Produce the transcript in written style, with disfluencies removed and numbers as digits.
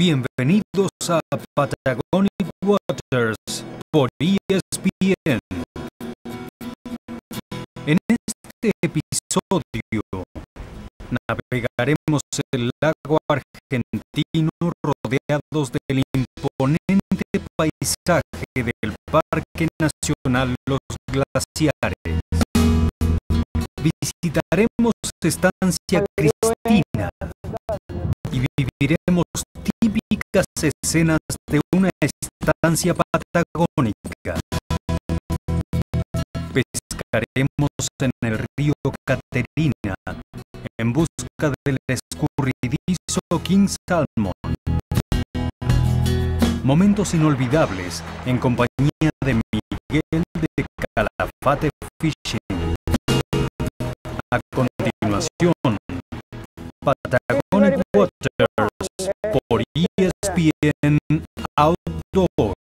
Bienvenidos a Patagonic Waters por ESPN. En este episodio navegaremos el lago argentino rodeados del imponente paisaje del Parque Nacional Los Glaciares. Visitaremos Estancia Cristina y viviremos típicas escenas de una estancia patagónica. Pescaremos en el río Caterina en busca del escurridizo King Salmon. Momentos inolvidables en compañía de Miguel de Calafate Fishing. A continuación, Patagonic Waters por ESPN Outdoors.